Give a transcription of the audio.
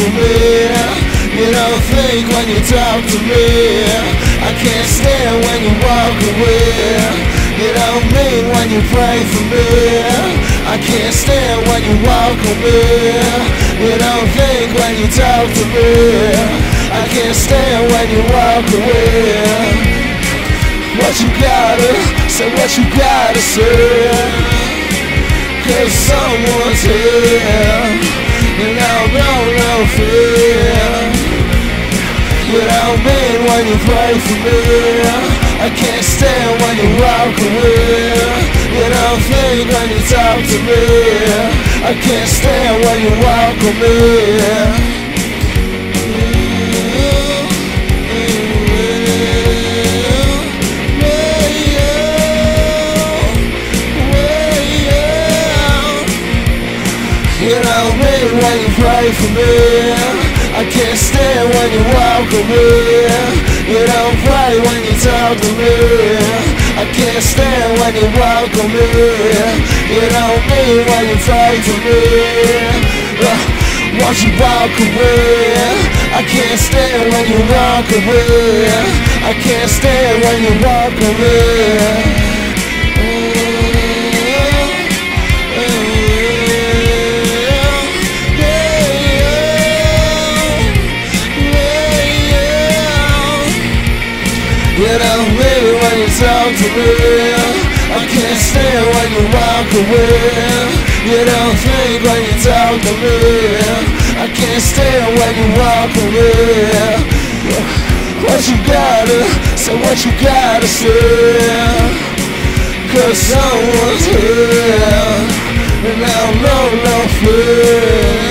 for me. You don't think when you talk to me. I can't stand when you walk away. You don't mean when you pray for me. I can't stand when you walk away. You don't think when you talk to me. I can't stand when you walk away. What you gotta say, what you gotta say, 'cause someone's here. And I don't know fear. You don't mean when you pray for me. I can't stand when you walk away. You don't think when you talk to me. I can't stand when you walk away. You don't mean when you pray for me. I can't stand when you walk away. You don't pray when you talk to me. I can't stand when you walk away. You don't mean when you pray for me. Once you walk away, I can't stand when you walk away. I can't stand when you walk away. You don't mean when you talk to me. I can't stand when you walk away. You don't think when you talk to me. I can't stand when you walk away. What you gotta say, what you gotta say, 'cause someone's here. And I don't know no fear.